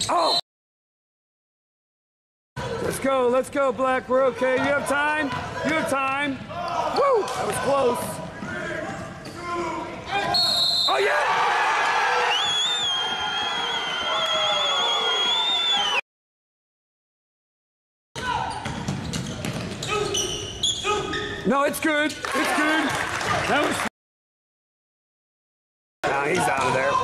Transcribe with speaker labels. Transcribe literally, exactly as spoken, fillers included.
Speaker 1: Oh! Let's go, let's go, Black. We're okay. You have time? You have time. Woo! That was close. Oh, yeah! No, it's good. It's good. That was... Now he's out of there.